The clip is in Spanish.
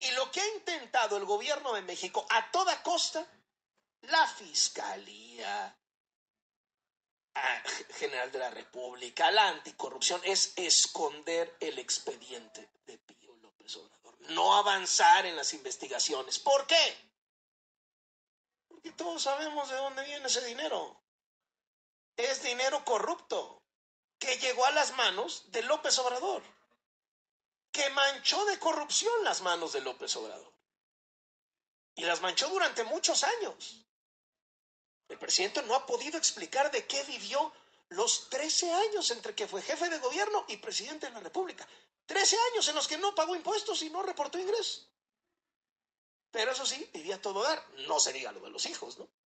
Y lo que ha intentado el gobierno de México a toda costa, la Fiscalía General de la República, la anticorrupción, es esconder el expediente de Pío López Obrador, no avanzar en las investigaciones. ¿Por qué? Porque todos sabemos de dónde viene ese dinero. Es dinero corrupto que llegó a las manos de López Obrador, que manchó de corrupción las manos de López Obrador. Y las manchó durante muchos años. El presidente no ha podido explicar de qué vivió los 13 años entre que fue jefe de gobierno y presidente de la República. 13 años en los que no pagó impuestos y no reportó ingresos. Pero eso sí, vivía a todo dar. No se diga lo de los hijos, ¿no?